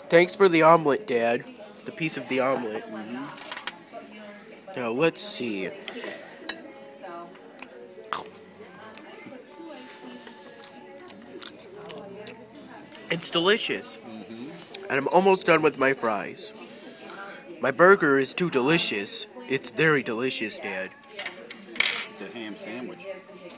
Thanks for the omelet, Dad. The piece of the omelet. Now, let's see. It's delicious. And I'm almost done with my fries. My burger is too delicious. It's very delicious, Dad. It's a ham sandwich.